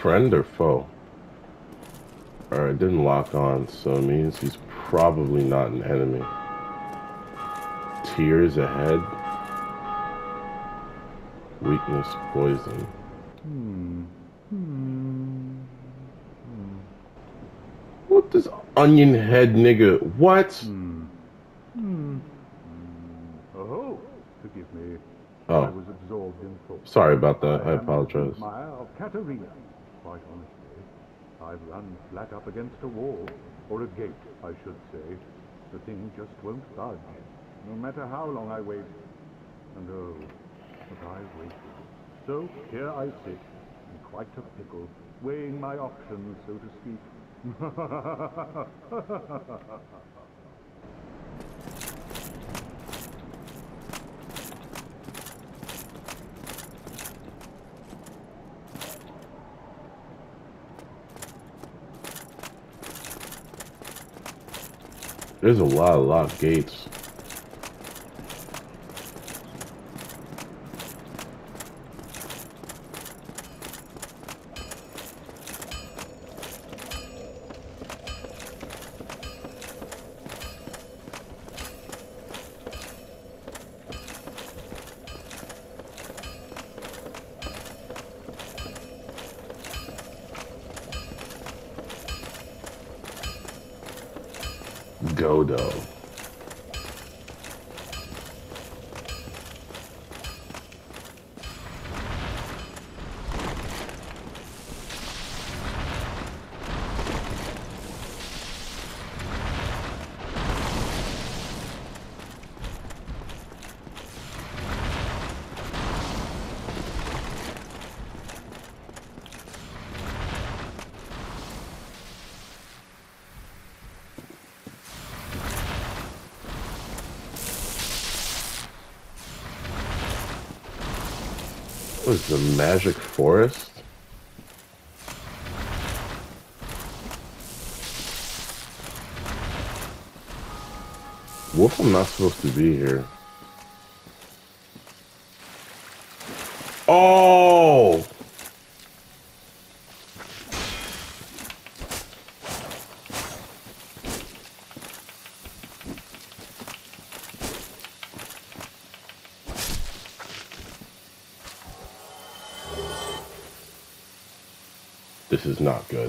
friend or foe? Alright, didn't lock on, so it means he's probably not an enemy. Tears ahead. Weakness, poison. What this onion head nigga? What? Oh, forgive me. I Oh, was absorbed in thought. sorry about that. I am apologize. the admirer of Katerina. Quite honestly, I've run flat up against a wall, or a gate, I should say. The thing just won't budge, no matter how long I wait. And oh, but I waited. So here I sit, in quite a pickle, weighing my options, so to speak. There's a lot of locked gates. Godo. What is the magic forest? Wolf, I'm not supposed to be here. Oh! This is not good.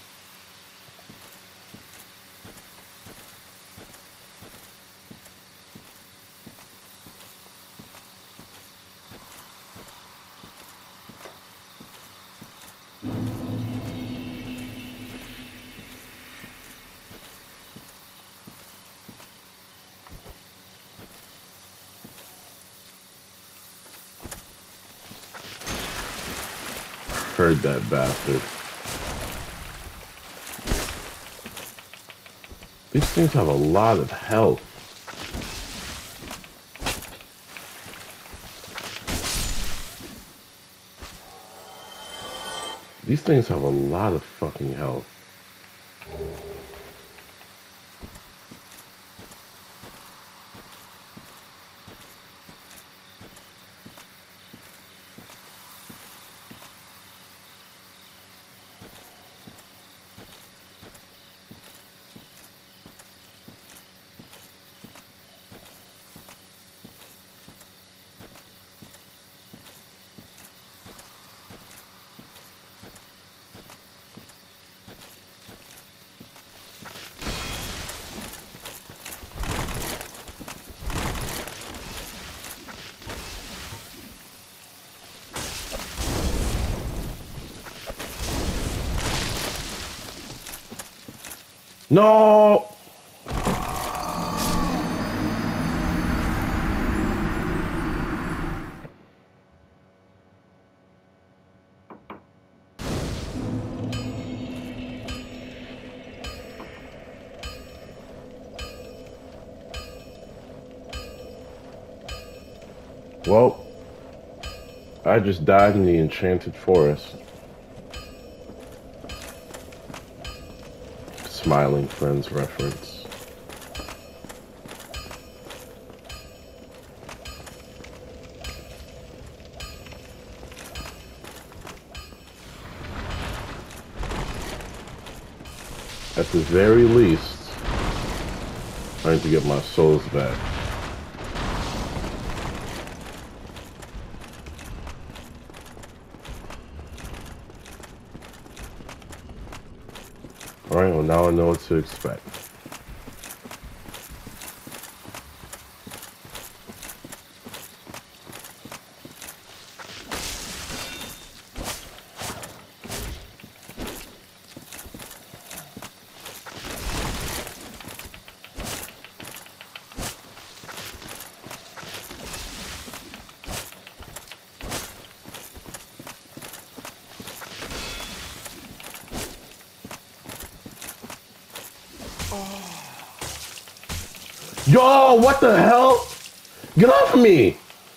Heard that bastard. These things have a lot of health. These things have a lot of fucking health. No! Well, I just died in the enchanted forest. Smiling Friends reference. At the very least, I need to get my souls back. Alright, well now I know what to expect. Yo, what the hell? Get off of me!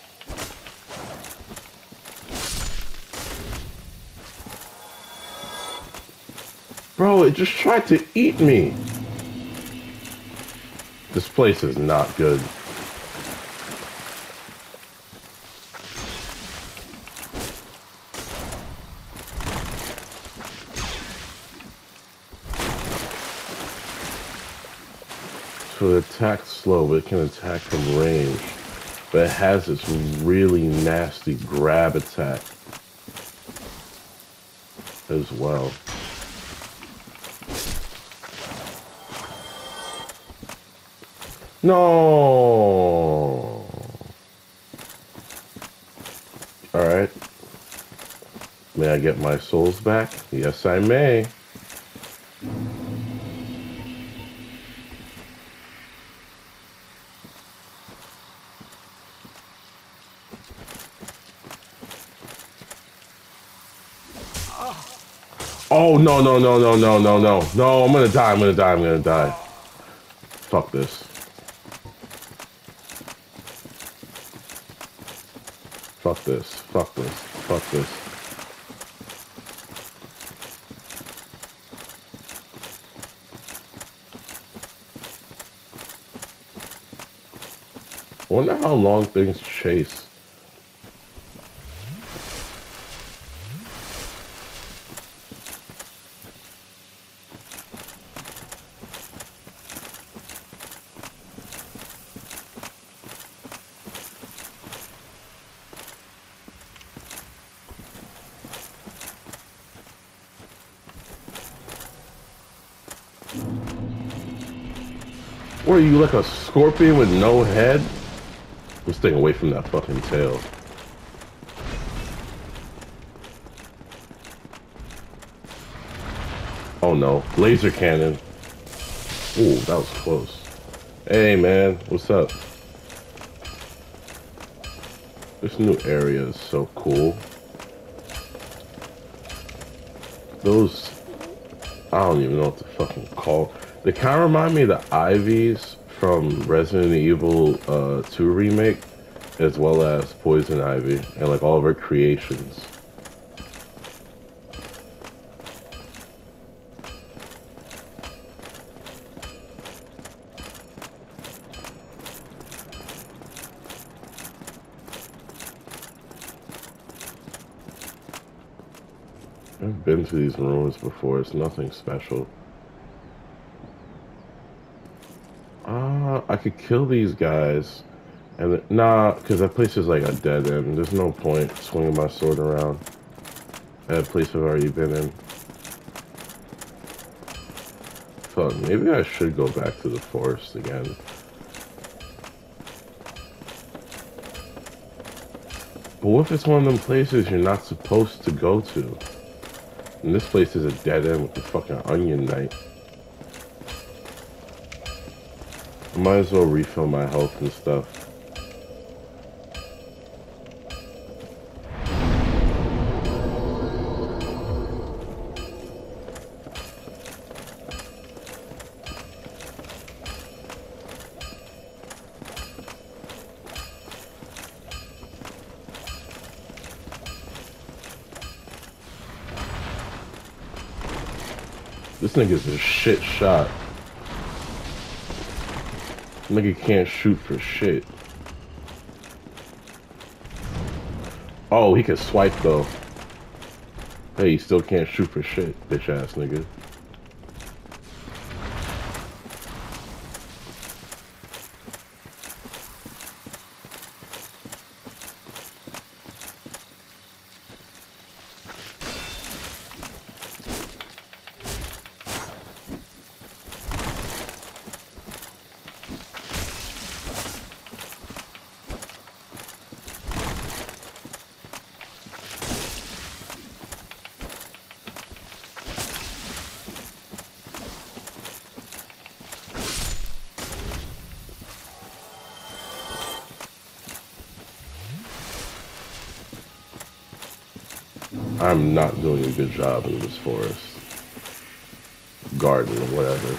Bro, it just tried to eat me. This place is not good. So it attacks slow, but it can attack from range. But it has this really nasty grab attack as well. No. Alright. May I get my souls back? Yes, I may. Oh, no, no, no, no, no, no, no. No, I'm gonna die, I'm gonna die, I'm gonna die. Fuck this. Fuck this, fuck this, fuck this. I wonder how long things chase. What are you, like a scorpion with no head? I'm staying away from that fucking tail. Oh no, laser cannon. Ooh, that was close. Hey man, what's up? This new area is so cool. Those, I don't even know what to fucking call. They kind of remind me of the Ivies from Resident Evil 2 Remake, as well as Poison Ivy, and like all of her creations. I've been to these ruins before, it's nothing special. I could kill these guys, and nah, because that place is like a dead end. There's no point swinging my sword around at a place I've already been in. Fuck, maybe I should go back to the forest again. But what if it's one of them places you're not supposed to go to? And this place is a dead end with the fucking Onion Knight. I might as well refill my health and stuff. This nigga's a shit shot. Nigga can't shoot for shit. Oh, he can swipe though. Hey, he still can't shoot for shit, bitch ass nigga. I'm not doing a good job in this forest. Garden or whatever.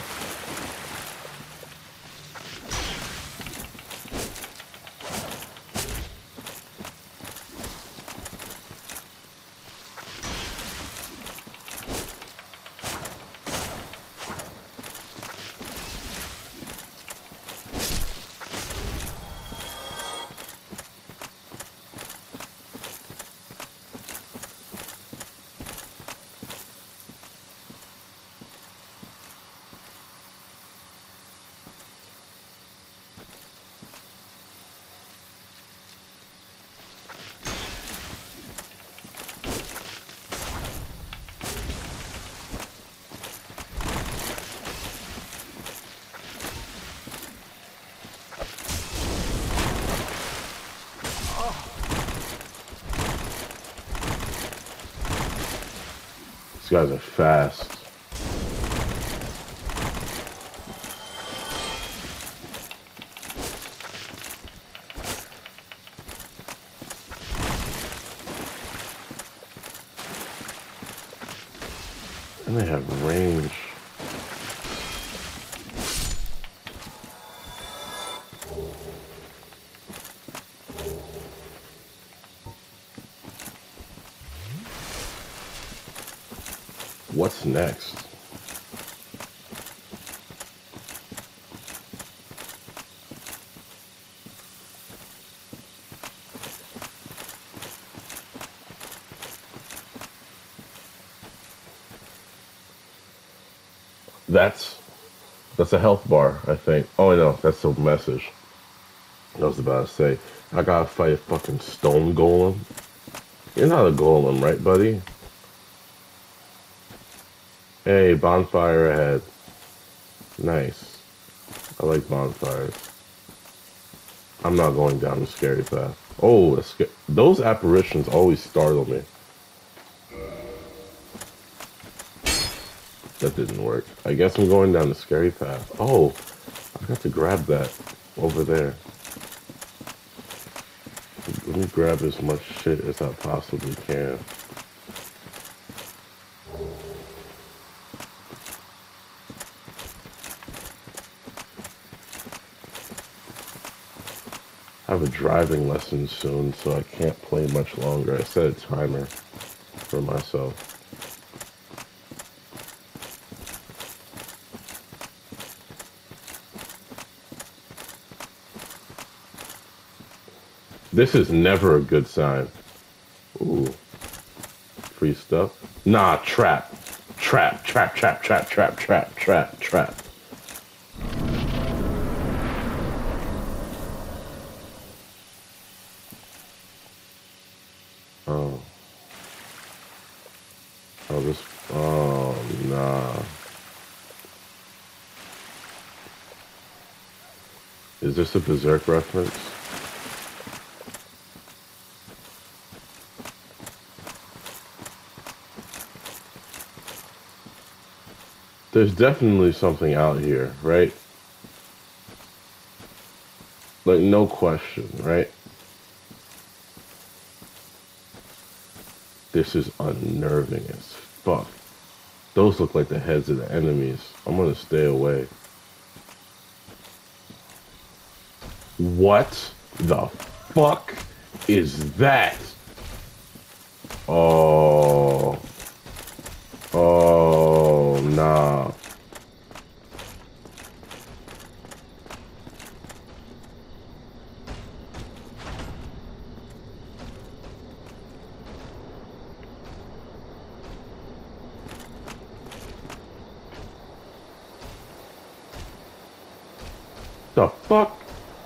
These guys are fast. And they have range. What's next? That's a health bar, I think. Oh no, that's a message. I was about to say, I gotta fight a fucking stone golem. You're not a golem, right, buddy? Hey, bonfire ahead. Nice. I like bonfires. I'm not going down the scary path. Oh, those apparitions always startle me. That didn't work. I guess I'm going down the scary path. Oh, I got to grab that over there. Let me grab as much shit as I possibly can. I have a driving lesson soon, so I can't play much longer. I set a timer for myself. This is never a good sign. Ooh. Free stuff. Nah, trap. Trap, trap, trap, trap, trap, trap, trap, trap. Oh. Oh, this. Oh, nah. Is this a Berserk reference? There's definitely something out here, right? Like, no question, right? This is unnerving as fuck. Those look like the heads of the enemies. I'm gonna stay away. What the fuck is that? Oh. Oh, nah. The fuck?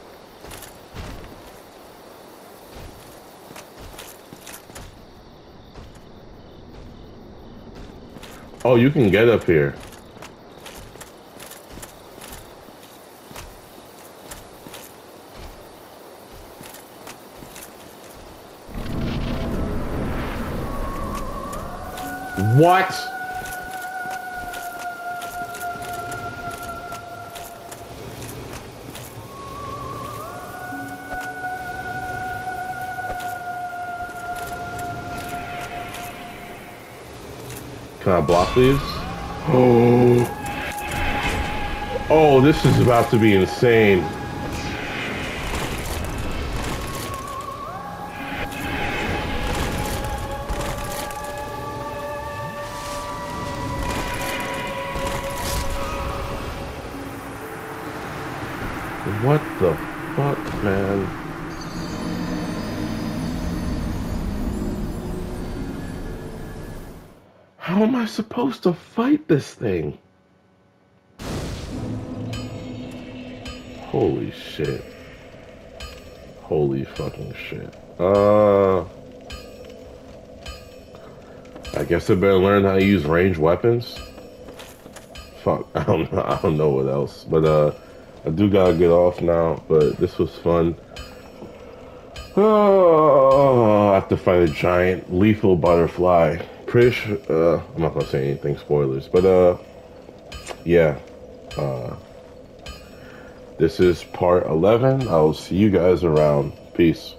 Oh, you can get up here. What? Can I block these? Oh. Oh, this is about to be insane. What the fuck, man? How am I supposed to fight this thing? Holy shit. Holy fucking shit. I guess I better learn how to use ranged weapons. Fuck, I don't know what else. But I do gotta get off now, but this was fun. Oh, I have to fight a giant lethal butterfly. Pretty sure, I'm not gonna say anything spoilers, but yeah. This is part 11. I'll see you guys around. Peace.